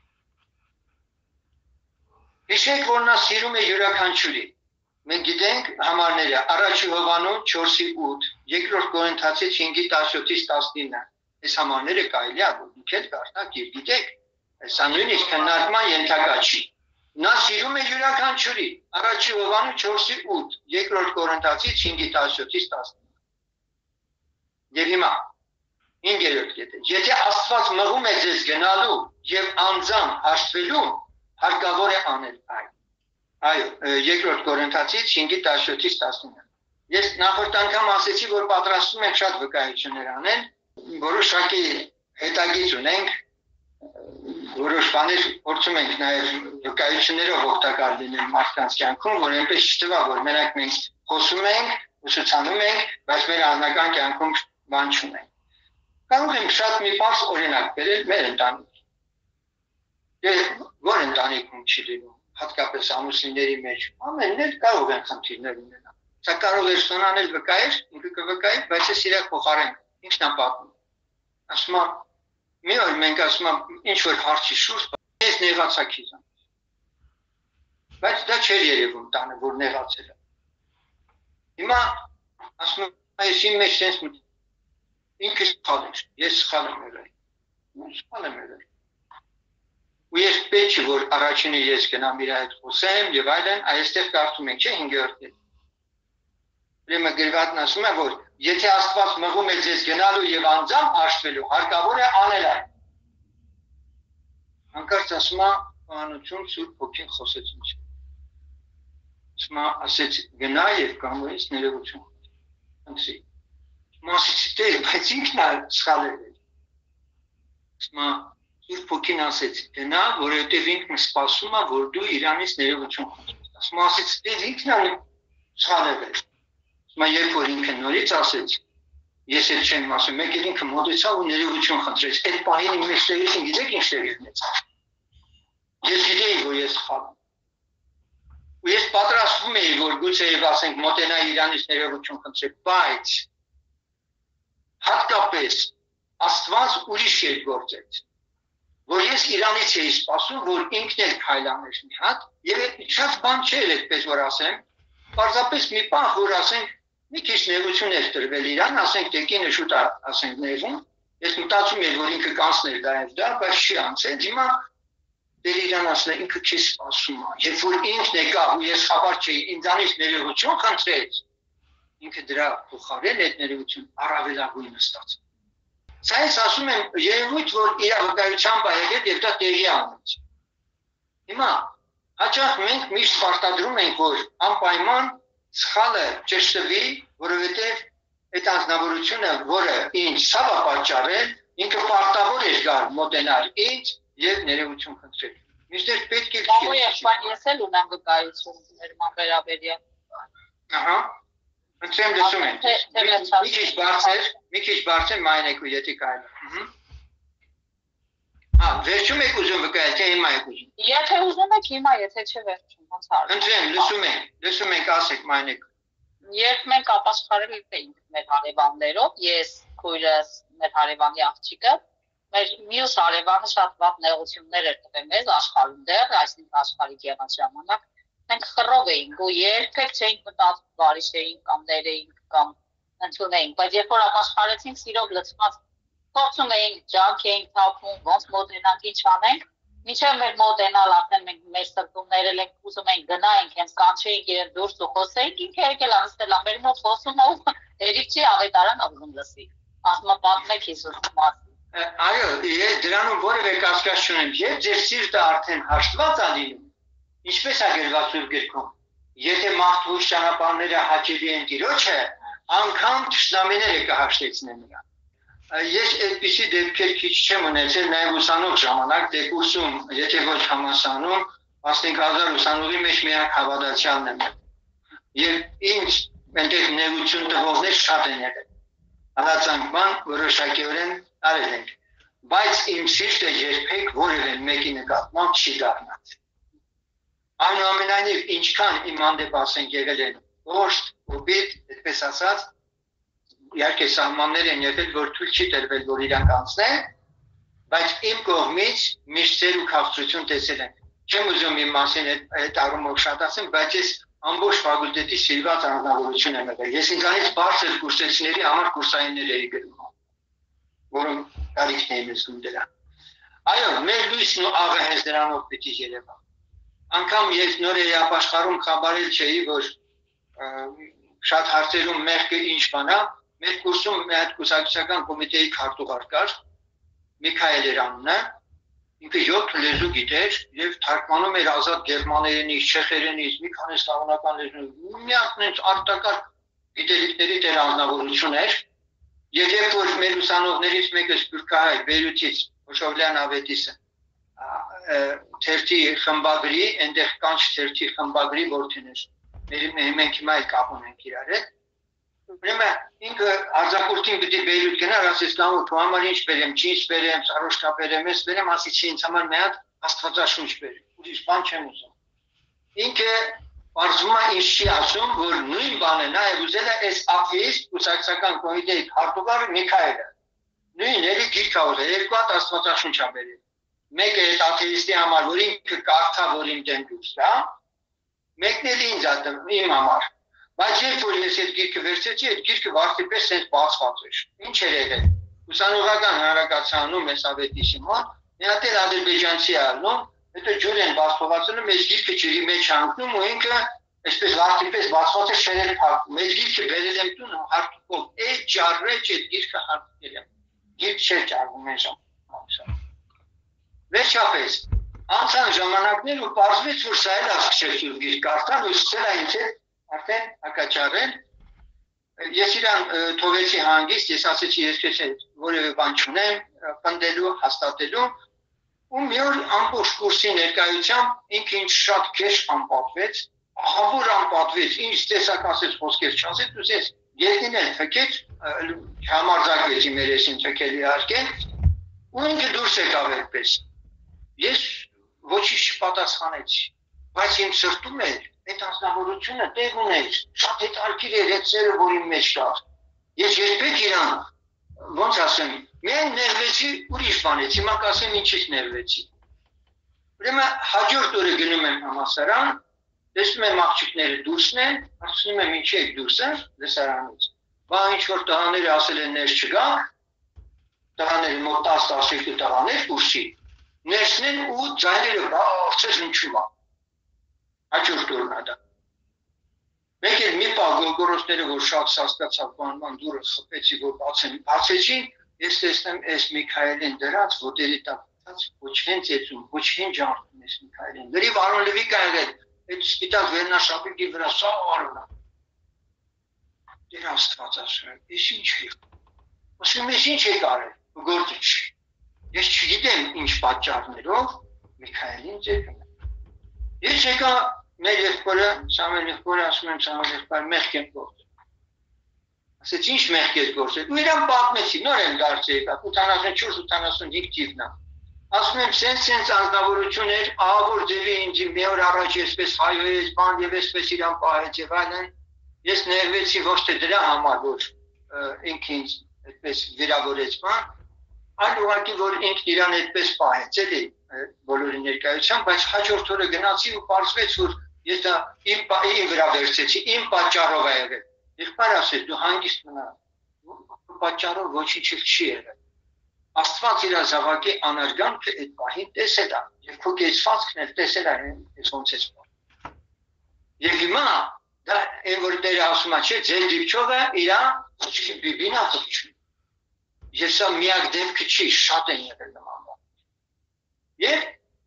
Speaker 1: Հիշեք, որ նա սիրում է յուրաքանչյուրի։ Մենք գիտենք համարները առաջի Հովանու 4:8, երկրորդ Կորինթացի 5:17-ից 19։ Այս համարները կարելի է որ դուք էլ կարդաք եւ գիտեք, այս նույնիսկ քննարկման ենթակա չի։ Նա սիրում է յուրաքանչյուրի, առաջի Հովանու 4:8, երկրորդ Կորինթացի 5:17-ից 19։ Եվ հիմա 5-րդ կետը։ Եթե Աստված մղում է ձեզ գնալու եւ անձամբ հաշտվելու, հարկավոր է անել այն։ Այո, երկրորդ Կորինթացի 5:17-ից 19։ Ես նախորդ անգամ ասեցի, որ պատրաստում ենք շատ վկայություններ անել, որոշակի հետագիծ ունենք, որոշ բաներ փորձում ենք նաև վկայություններով օգտակար լինել մարդկանց կյանքում, որ այնպես չթվա, որ մենակ մենք խոսում ենք, ուսուցանում ենք, բայց մեր անձնական կյանքում բան չունենք։ Կարող եմ շատ մի բարձ օրինակ բերել մեր ընտանիքի։ Եվ որ ընտանիքում չի լինում, հատկապես ամուսինների մեջ, ամեններ կարող են խնդիրներ ունենալ։ Սա կարող է ստանալ վկայել, ինքը կվկայի, բայց ես իրար փոխարեն, ինքն է պատմում։ Ասում եմ, մի օր մենք ասում եմ, ինչ որ հարցի շուրջ, ես նեղացա քեզանից։ Բայց դա չէր երևում տանը, որ նեղացել է։ Հիմա ասում եմ, ես իմ մեջ sense ինքը սխալ էր, ես սխալ եմ եղել։ Սխալ եմ եղել։ Ու ես պետք է որ առաջինը ես գնամ իր հետ խոսեմ եւ այլն, այստեղ կարդում ենք, չէ՞, 5-րդ։ Ուրեմն գրվածն ասում է, որ եթե Աստված մղում է ձեզ գնալու եւ անձամբ հաշտվելու, հարկավոր է անել այն։ Հանկարծ ասում է, «Հանություն Սուրբ Հոգին խոսեց ինձ»։ Ասում է, ասեց գնա եւ կամոյից ներողություն խնդրի։ Մասից դեր, բայց ինքն է սխալ եղել։ Ասում է, Սուրբ Հոգին ասեց գնա, որովհետեւ ինքն սպասում է, որ դու իրանից ներողություն խնդրես։ Ասում է, ասեց դեր ինքն է սխալ եղել։ Ասում է, երբ որ ինքը նորից ասեց, ես էլ չեմ ասում, մեկ էլ ինքը մոտեցավ ու ներողություն խնդրեց։ Այդ պահին իմ մեջտեղից գիտեք ինչ տեղի ունեցավ։ Ես գիտեի, որ ես սխալ եմ։ Ու ես պատրաստվում էի, որ գուցե եւ ասենք մոտենայի իրանից ներողություն խնդրել, բայց հատկապես Աստված ուրիշ էր գործեց, որ ես իրանից էի սպասում, որ ինքն էլ քայլաներ մի հատ, եւ շատ բան չէր այդպես որ ասեմ, պարզապես մի բան որ ասենք մի քիչ ներողություն էր տրվել իրան, ասենք տեկինը շուտ ասենք ներվում, ես մտածում եմ, որ ինքը կանցներ դա, բայց չի անցել, հիմա դեր իրան ասել ինքը չի սպասում, երբ որ ինքն եկավ ու ես խաբար չէի, ինձանից ներողություն խնդրեց, ինքը դրա փոխարեն այդ ներողություն առավելագույնը ստացավ։ Սա ես ասում եմ, երևույթ, որ իրավակայությամբ է եկել եւ դա տեղի անեց։ Հիմա հաճախ մենք միշտ պարտադրում ենք, որ անպայման սխալը ճշտվի, որովհետեւ այդ անձնավորությունը, որը ինձ ցավ է պատճառել, ինքը պարտավոր է գալ մոտենալ ինձ եւ ներողություն խնդրել։ Միշտ պետք է
Speaker 2: ես էլ ունեմ վկայություն ներման վերաբերյալ։
Speaker 1: Ահա։ Ընտրեմ լսում եմ։ Մի քիչ բարձր մայնեք ու եթե կարելի։ Վերջում եք ուզում վկայել, թե հիմա եք ուզում։
Speaker 2: Եթե ուզում եք հիմա, եթե չէ վերջում, ոնց արվում։
Speaker 1: Ընտրեմ, լսում ենք, ասեք մայնեք։
Speaker 2: Երբ մենք ապաշխարել էինք մեր հարևաններով, ես, քույրս, մեր հարևանի աղջիկը, մեր մյուս հարևանը շատ վատ նեղություններ էր տվել մեզ աշխարհում դեռ, այսինքն աշխարհի եղած ժամանակ մենք խռով էինք ու երբեք չէինք մտածում բարիշեինք կամ ներեինք կամ ընդունեինք, բայց երբ որ ապաշխարեցինք սիրով լցված փորձում էինք, ջանք էինք թափում, ոնց մոտենանք, ինչ անենք, մինչև մեր մոտենալ արդեն մենք մեր սրտումները ենք ուզում ենք գնայինք, հենց կանչեինք իրեն դուրս ու խոսեինք, ինքը եկել անցնել ամեր մոտ խոսում ու հերիք չի ավետարան ուզում լսի, ասում է պատմեք Հիսուսի մասին։
Speaker 1: Այո, ես դրանում որևէ կասկած չունեմ, երբ ձեր սիրտը արդեն հաշտված է լինում, ինչպես է գրված Սուրբ գրքում, եթե մարդու ճանապարհները հաճելի են Տիրոջը, անգամ թշնամիները կհաշտեցնեն նրան։ Ես այդպիսի դեպքեր քիչ չեմ ունեցել, նաև ուսանող ժամանակ դեկուրսում, եթե ոչ համալսարանում, 15000 ուսանողի մեջ միակ հավատացյալն եմ։ Եվ ինձ այնտեղ նեղություն տվողներ շատ են եղել։ Հալածանքման որոշակիորեն արել ենք, բայց իմ սիրտը երբեք որևէ մեկի նկատմամբ չի դառնալ։ Այնուամենայնիվ ինչքան իմ հանդեպ ասենք եղել են կոշտ, կոպիտ, այդպես ասած, իհարկե սահմաններ են եղել, որ թույլ չի տրվել, որ իրանք անցնեն, բայց իմ կողմից միշտ ծեր ու քաղցրություն տեսել են։ Չեմ ուզում իմ մասին այդ առումով շատ ասեմ, բայց ես ամբողջ ֆակուլտետի սիրված անձնավորություն եմ եղել։ Ես ինձանից բարձր կուրսեցիների համար կուրսայիններ էի գրում, որոնք կարիքն էին զգում դրա։ Այո, մեր լույսն ու աղը հենց դրանով պիտի երևա։ Անկամ ես նոր երապաշխարում խաբարել չէի, որ շատ հարցերում մեղքը ինչ բան է, մեր կուրսում մի հատ կուսակցական կոմիտեի քարտուղար կար, Միքայել էր անունը, ինքը 7 լեզու գիտեր եւ թարգմանում էր ազատ գերմաներենից, չեխերենից, մի քանի սլավոնական լեզուներից, մի հատ արտակարգ գիտելիքների տեր անձնավորություն էր, եւ երբ որ մեր ուսանողներից մեկը սփյուռքահայ Բեյրութից Օշովլյան Ավետիսը թերթի խմբագրի, այնտեղ կանչ թերթի խմբագրի որդին էր։ Մենք հիմա էլ կապ ունենք իրար հետ։ Ուրեմն ինքը արձակուրդին պիտի Բեյրութ գնար, ասես լավ, քո համար ինչ բերեմ, ճիշտ բերեմ, սարոշկա բերեմ, ես բերեմ, ասի չի ինձ համար մի հատ աստվածաշունչ բերեմ։ Ուրիշ բան չեմ ուզում։ Ինքը բարձում է ինչ չի ասում, որ նույն բանը նա է ուզել է այս աթեիստ կուսակցական կոմիտեի քարտուղարը Միքայելը։ Նույն էլի գիրք ա ուզել, երկու հատ աստվածաշունչ ա բերել։ Մեկը այդ աթեիստի համար, որ ինքը կարդա, որ իմ դեմ դուրս գա, մեկն էլ ինձ իմ համար։ Բայց երբ որ ես այդ գիրքը վերցեցի, այդ գիրքը վարդիպես sense բացված էր։ Ինչ էր եղել։ Ուսանողական հանրակացարանում մեզ ավետիսի մոտ, մի հատ էլ ադրբեջանցի ալնում, հետո ջուր են բացողացնում, այս գիրքը ջրի մեջ հանգնում ու ինքը այսպես վարդիպես բացված է շերել փակում։ Այս գիրքը բերել եմ տուն հարկով, այդ ջարրեջ այդ գիրքը հարկել եմ։ Գիրք չէր ջարվում այն ժամանակ։ Վերջապես, անցան ժամանակներ ու պարզվեց, որ սա էլ ասկշել գիրք կարդան ու սկսել է ինձ արդեն հակաճարել, ես իրան թողեցի հանգիստ, ես ասեցի ես քեզ որևէ բան չունեմ, պնդելու, հաստատելու, ու մի օր ամբողջ կուրսի ներկայությամբ ինքը ինձ շատ քեշ անպատվեց, ահավոր անպատվեց, ինչ տեսակ ասեց խոսքեր չասեց, ու ես երկին էլ թքեց, համարձակվեցի մեր էսին թքել իհարկե, ու ինքը դուրս եկավ այդպես, ես ոչինչ չպատասխանեցի, բայց իմ սրտում էր այդ անձնավորությունը տեղ ուներ, շատ հետաքրքիր էր այդ սերը, որ իմ մեջ կար։ Ես երբեք իրան, ոնց ասեմ, միայն ներվեցի, ուրիշ բանից, հիմա կասեմ ինչից ներվեցի։ Ուրեմն հաջորդ օրը գնում եմ համալսարան, տեսնում եմ աղջիկները դուրսն են, ասում եմ ինչի եք դուրսը լսարանից։ Բա ինչ որ տղաները ասել են ներս չգա, տղաները մոտ 10-12 տղաներ կուրսի, ներսն են ու ձայները բարձր հնչում է։ Հաջորդ օրն է դա։ Մեկ էլ մի պահ գորգորոսները, որ շատ սաստկացավ բանման դուրը խփեցի, որ բացեցին, ես տեսնեմ այս Միքայելին դրած, ոտերի տակ ոչ հենց էցում, ոչ հենց ջարդում ես Միքայելին։ Գրիվ Արոն Լևիկա եղել, այդ սպիտակ վերնաշապիկի վրա սա արոնա։ Դեր Աստված ասում եմ, ես ինչ է։ Ասում ես ինչ եք արել, գործը չի։ Ես չգիտեմ ինչ պատճառներով Միքայելին ձերում եմ։ Ես եկա մեր եղբորը, Սամվել եղբորը ասում եմ Սամվել եղբորը մեղք եմ գործել։ Ասեց ինչ մեղք ես գործել։ Ու իրան պատմեցի, նոր եմ դարձել եկա, 84-85 թիվն է։ Ասում եմ սենց անձնավորություն էր, ահավոր ձևի ինձ մի օր առաջ այսպես հայոյեց բան եւ այսպես իրան պահեց եւ այլն։ Ես ներվեցի ոչ թե դրա համար, որ ինքը ինձ այդպես վիրավորեց բան, այլ ուղղակի որ ինքն իրան այդպես պահեց, էլի բոլորի ներկայությամբ, բայց հաջորդ օրը գնացի ու պարզվեց, որ ես դա իմ վրա վերցեցի, իմ պատճառով է եղել։ Եղբայր ասեց, դու հանգիստ մնա, պատճառով ոչինչ չի եղել։ Աստված իր զավակի անարգանքը այդ պահին տեսել է, եւ քո կեցվածքն էլ տեսել է, այս ոնց է սպառ։ Եվ հիմա դա այն որ դերը ասում է, չէ, ձեր դիպչողը իր բիբինա խփչում։ Ես սա միակ դեպքը չի, շատ են եղել նման բան։ Եվ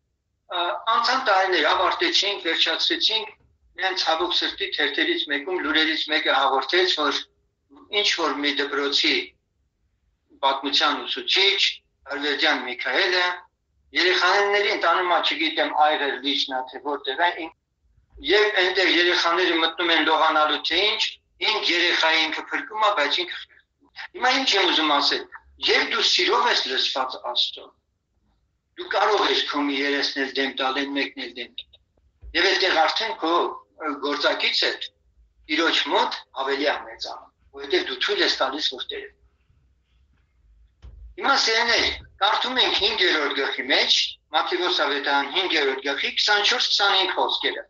Speaker 1: անցան տարիներ ավարտեցինք, վերջացրեցինք, միայն ցավոք սրտի թերթերից մեկում լուրերից մեկը հաղորդեց, որ ինչ որ մի դպրոցի պատմության ուսուցիչ Արվերդյան Միքայելը երեխաների ընտանումա չգիտեմ այրեր լիճնա թե որտեղ է եւ այնտեղ երեխաները մտնում են լողանալու թե ինչ, ինք երեխային կփրկում է, բայց ինքը հիմա ինչ եմ ուզում ասել, երբ դու սիրով ես լսված Աստծո, դու կարող ես քո մի երեսնել դեմ տալ, այն մեկն էլ դեմ տալ։ Եվ այդտեղ արդեն քո գործակիցը իրոջ մոտ ավելի ամեծանում, որովհետև դու թույլ ես տալիս որ տերը։ Հիմա սերներ, կարդում ենք 5-րդ գլխի մեջ, Մատթեոս ավետարան 5-րդ գլխի 24-25 խոսքերը։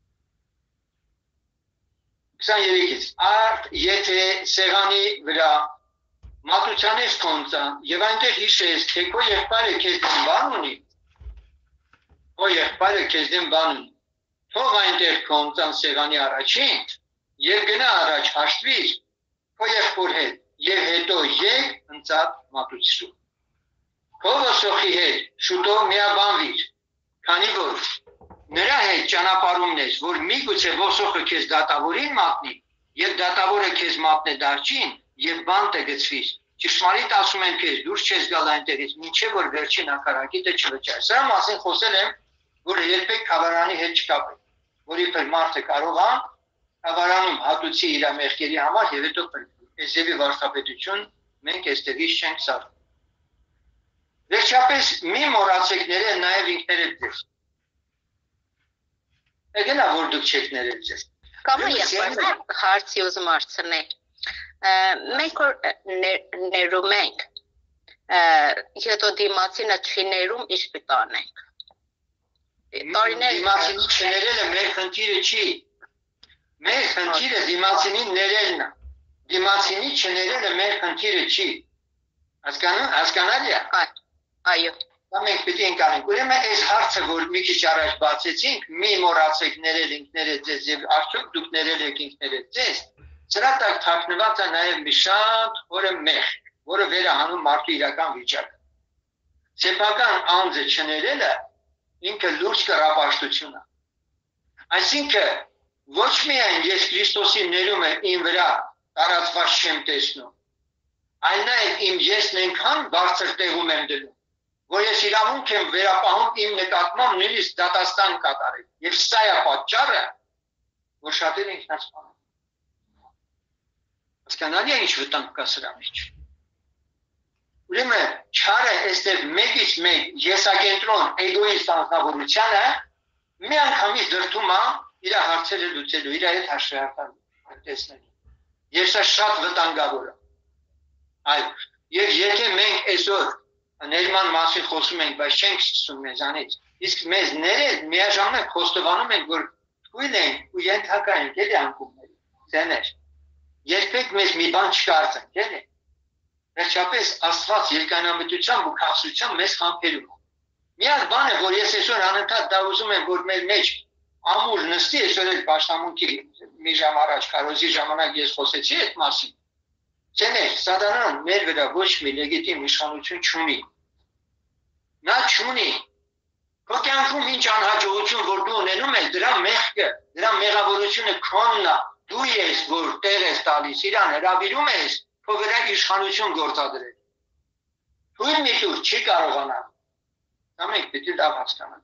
Speaker 1: 23-ից արդ եթե սեղանի վրա մատուցանես քոնցան եւ այնտեղ հիշես թե քո եղբայրը քեզ դեմ բան ունի, քո եղբայրը քեզ դեմ բան ունի, թող այնտեղ քոնցան սեղանի առաջին եւ գնա առաջ հաշտվիր քո եղբոր հետ եւ հետո եկ ընծատ մատուցու։ Քո ոսոխի հետ շուտով միաբանվիր, քանի որ նրա հետ ճանապարհումն ես, որ միգուցե ոսոխը քեզ դատավորին մատնի եւ դատավորը քեզ մատնե դարչին եւ բան տգծվիր։ Ճշմարիտ ասում եմ քեզ, դուրս չես գալ այնտեղից, մինչեւ որ վերջին հակառակիտը չվճարի։ Սա մասին խոսել եմ, որ երբեք խավարանի հետ չկապեք, որ իբր մարդը կարող է խավարանում հատուցի իր մեղքերի համար եւ հետո Էսեւի վարդապետություն մենք այստեղից չենք սարքում։ Վերջապես մի մոռացեք ներել նաեւ ինքներդ ձեզ։ Եկելա որ դուք չեք ներել ձեզ։
Speaker 3: Կամ եղբայրներ հարցի ուզում հարցնել։ Մենք ներում ենք, հետո դիմացինը չի ներում, ինչ պետք անենք։
Speaker 1: Դիմացինի չներելը մեր խնդիրը չի։ Մեր խնդիրը դիմացինին ներելն է։ Դիմացինի չներելը մեր խնդիրը չի։ Հասկանալի է։
Speaker 3: Այո։
Speaker 1: Դա մենք պետք է անենք։ Ուրեմն այս հարցը, որ մի քիչ առաջ բացեցինք, մի մոռացեք ներել ինքներդ ձեզ եւ արդյոք դուք ներել եք ինքներդ ձեզ։ Սրա տակ թաքնված է նաեւ մի շատ որը մեղք, որը վերահանում մարդու իրական վիճակը։ Սեփական անձը չներելը ինքը լուրջ կռապաշտություն է։ Այսինքն ոչ միայն ես Քրիստոսի ներումը իմ վրա տարածված չեմ տեսնում, այլ նաեւ իմ եսն այնքան բարձր տեղում եմ դնում, որ ես իրավունք եմ վերապահում իմ նկատմամբ նույնիսկ դատաստան կատարել։ Եվ սա է պատճառը, որ շատերը ինքնասպանում։ Հասկանալի է ինչ վտանգ կա սրա մեջ։ Ուրեմն չարը այստեղ մեկից մեկ եսակենտրոն էգոիստ անձնավորությանը մի անգամից դրդում է իր հարցերը լուծելու, իր հետ հաշվարկելու, տեսնելու։ Եվ սա շատ վտանգավոր է։ Այո, եւ եթե մենք այսօր ներման մասին խոսում ենք, բայց չենք սկսում մեզանից, իսկ մեզ ներել միաժամանակ խոստովանում ենք, որ թույլ ենք ու ենթակա ենք էլի անկումների, ձեներ։ Երբեք մեզ մի բան չկարծենք, էլի։ Վերջապես Աստված երկայնամտությամբ ու քաղցրությամբ մեզ խաբերում է։ Միակ բանը, որ ես այսօր անընդհատ դա ուզում եմ, որ մեր մեջ ամուր նստի, այսօր էլ պաշտամունքի մի ժամ առաջ քարոզի ժամանակ ես խոսեցի այդ մասին։ Ձեներ, Սատանան մեր վրա ոչ մի լեգիտիմ իշխանություն չունի։ Նա չունի։ Քո կյանքում ինչ անհաջողություն որ դու ունենում ես, դրա մեղքը, դրա մեղավորությունը քոնն է։ Դու ես, որ տեղ ես տալիս, իրան հրավիրում ես, քո վրա իշխանություն գործադրել։ Թույլ մի տուր չի կարողանա։ Դա մենք պետք է լավ հասկանանք։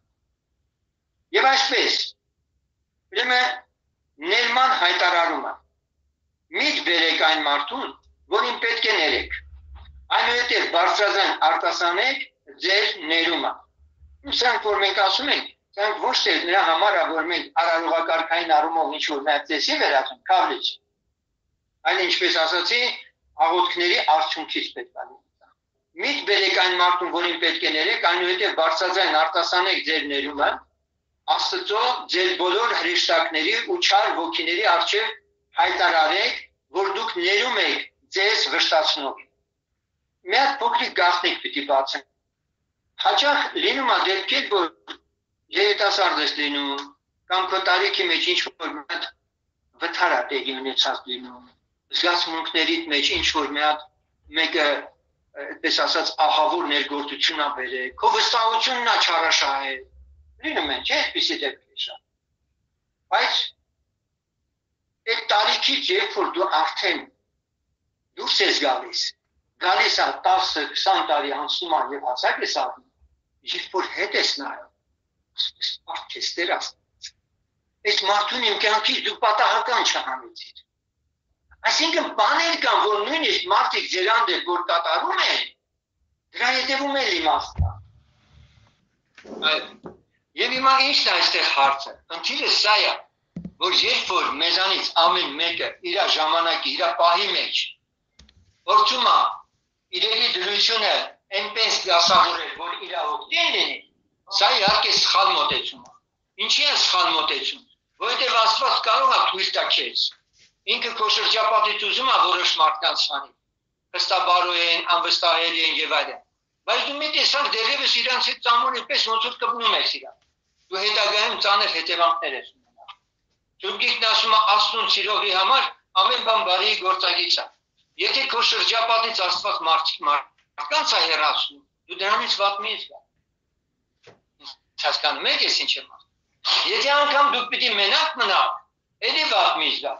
Speaker 1: Եվ այսպես, ուրեմն ներման հայտարարումը։ Միջ բերեք այն մարդուն, որին պետք է ներեք։ Այնուհետև բարձրաձայն արտասանեք ձեր ներումը։ Սրանք որ մենք ասում ենք, սրանք ոչ թե նրա համար է, որ մենք արարողակարգային առումով ինչ-որ մեղծեսի վերածենք, քավլիչ։ Այլ ինչպես ասացի, աղոթքների արդյունքից պետք է լինի։ Միջ բերեք այն մարդուն, որին պետք է ներեք, այնուհետև բարձրաձայն արտասանեք ձեր ներումը, Աստծո ձեր բոլոր հրեշտակների ու չար ոգիների առջև հայտարարեք, որ դուք ներում եք ձեզ վշտացնող։ Մի հատ փոքրիկ գաղտնիք պիտի բացենք։ Հաճախ լինում է դեպքեր, որ երիտասարդ ես լինում, կամ քո տարիքի մեջ ինչ-որ մի հատ վթար է տեղի ունեցած լինում, զգացմունքներիդ մեջ ինչ-որ մի հատ մեկը, այդպես ասած, ահավոր ներգործություն է բերել, քո վստահությունն է չարաշահել։ Լինում են, չէ՞, այդպիսի դեպքեր շատ։ Բայց այդ տարիքից երբ որ դու արդեն դուրս ես գալիս է 10-20 տարի անցնում է եւ հասակ ես անում, երբ որ հետ ես նայում, ասես ես Տեր Աստված։ Այս մարդուն իմ կյանքից դու պատահական չհանեցիր։ Այսինքն բաներ կան, որ նույնիսկ մարդիկ ձեր հանդեպ որ կատարում են, դրա հետևում է իմաստը։ Եվ հիմա ինչն է այստեղ հարցը։ Խնդիրը սա է, որ երբ որ մեզանից ամեն մեկը իր ժամանակի, իր պահի մեջ փորձում է իրերի դրությունը այնպես դասավորել, որ իր օգտին լինի, սա իհարկե սխալ մոտեցում է։ Ինչի է սխալ մոտեցում։ Որովհետև Աստված կարող է թույլ տա քեզ։ Ինքը քո շրջապատից ուզում է որոշ մարդկանց սանի։ Հստաբարու են, անվստահելի են եւ այլն։ Բայց դու մի տեսակ դերևս իրանց հետ ծամոնի պես ոնց որ կպնում ես իրան։ Դու հետագայում ծանր հետևանքներ ես ունենա։ Թուրքիկն ասում է Աստծուն սիրողի համար ամեն բան բարի գործագիծ է։ Եթե քո շրջապատից Աստված մարդկանց է հեռացնում, դու դրանից վատ մի ես գա։ Հասկանում եք ես ինչ եմ ասում։ Եթե անգամ դու պիտի մենակ մնաք, էլի վատ մի զգաց։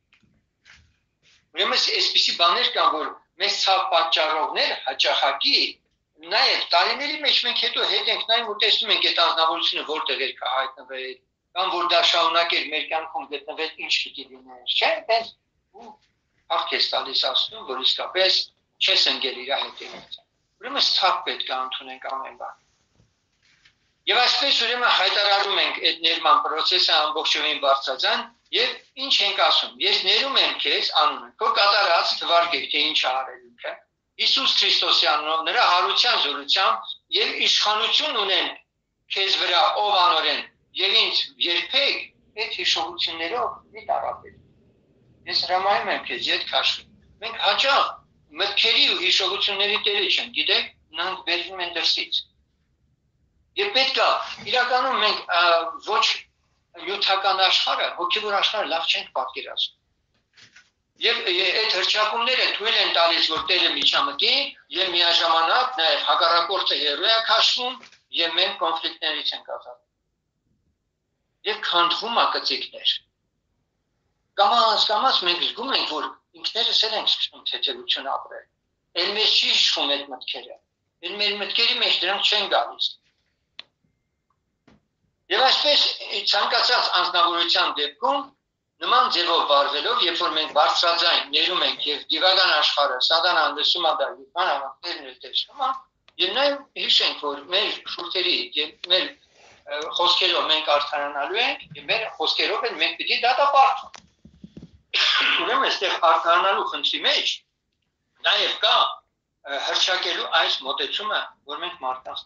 Speaker 1: Ուրեմն այսպիսի բաներ կան, որ մեզ ցավ պատճառողներ հաճախակի նաև տարիների մեջ մենք հետո հետ ենք նայում ու տեսնում ենք այդ անznավորությունը որտեղ էր հայտնվել, կամ որ դա շարունակեր մեր կյանքում գտնվել ինչ պիտի լիներ, չէ՞, այնպես ու հաղթ ես տալիս ասում, որ իսկապես չես ընկել իր հետևից։ Ուրեմն ցավ պետք է ընդունենք ամեն բան։ Եվ այսպես ուրեմն հայտարարում ենք այդ ներման process-ը ամբողջովին բարձրացան եւ ինչ ենք ասում։ Ես ներում եմ քեզ անունը, քո կատարած թվարկեք թե ինչ արել ինքը։ Հիսուս Քրիստոսի անունով նրա հարության զորությամբ եւ իշխանություն ունեն քեզ վրա ով անորեն եւ ինձ երբեք այդ հիշողություններով մի տարապել։ Ես հրամայում եմ քեզ իդ քաշվի։ Մենք հաճախ մտքերի ու հիշողությունների տերը չենք, գիտեք, նրանք բերվում են դրսից։ Եվ պետք է իրականում մենք ոչ նյութական աշխարհը, հոգևոր աշխարհը լավ չենք պատկերացնում։ Եվ այդ հրճակումները թույլ են տալիս, որ տերը միջամտի եւ միաժամանակ նաեւ հակառակորդը հերոյ է քաշվում եւ մենք կոնֆլիկտներից ենք ազատվում։ Եվ քանդվում է կծիկներ։ Կամաց մենք զգում ենք, որ ինքներս ենք սկսում թեթևություն ապրել։ Էլ մեզ չի իշխում այդ մտքերը։ Էլ մեր մտքերի մեջ դրանք չեն գալիս։ Եվ այսպես ցանկացած անձնավորության դեպքում նման ձևով վարվելով, երբ որ մենք բարձրաձայն ներում ենք եւ դիվական աշխարհը սատանան լսում է դա եւ բանավանքներն էլ տեսնում է, եւ նաեւ հիշենք, որ մեր շուրթերի եւ մեր խոսքերով մենք արդարանալու ենք եւ մեր խոսքերով էլ մենք պիտի դատապարտենք։ Ուրեմն այստեղ արդարանալու խնդրի մեջ նաեւ կա հրճակելու այս մոտեցումը, որ մենք մարդկանց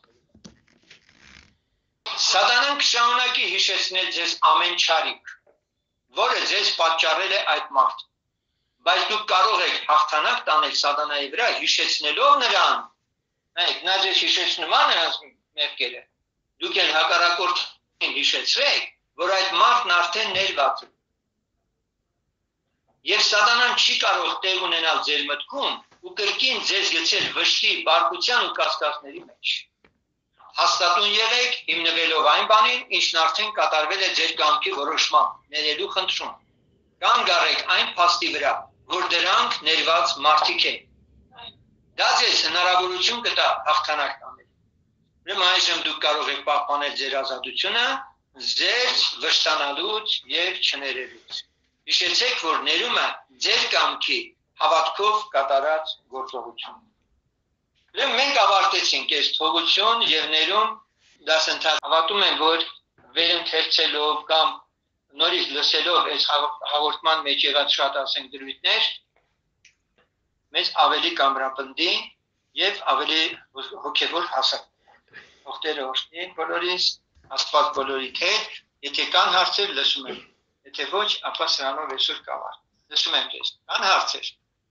Speaker 1: Սատանան կշարունակի հիշեցնել ձեզ ամեն չարիք, որը ձեզ պատճառել է այդ մարդը, բայց դուք կարող եք հաղթանակ տանել սատանայի վրա հիշեցնելով նրան, նայեք, նա ձեզ հիշեցնում է նրանց մեղքերը, դուք էլ հակառակորդին հիշեցրեք, որ այդ մարդն արդեն ներված է։ Եվ սատանան չի կարող տեղ ունենալ ձեր մտքում ու կրկին ձեզ գցել վշտի, բարկության ու կասկածների մեջ։ Հաստատուն եղեք հիմնվելով այն բանին, ինչն արդեն կատարվել է ձեր կամքի որոշմամբ, ներելու խնդրում։ Կանգ առեք այն փաստի վրա, որ դրանք ներված մարդիկ են։ Դա ձեզ հնարավորություն կտա հաղթանակ տանել։ Ուրեմն այժմ դուք կարող եք պահպանել ձեր ազատությունը, ձեր վշտանալուց եւ չներելուց։ Հիշեցեք, որ ներումը ձեր կամքի հավատքով կատարած գործողություն։ Մենք ավարտեցինք այս թողություն եւ ներում դասընթաց։ Հավատում եմ, որ վերընթերցելով կամ նորից լսելով այս հաղորդման մեջ եղած շատ ասենք դրույթներ մեզ ավելի կամրապնդի եւ ավելի հոգեվոր հասակ։ Ողջերը օրհնի բոլորիս, Աստված բոլորիդ հետ, եթե կան հարցեր լսում եմ, եթե ոչ, ապա սրանով այսօր կավարտենք։ Լսում եմ քեզ։ Կան հարցեր։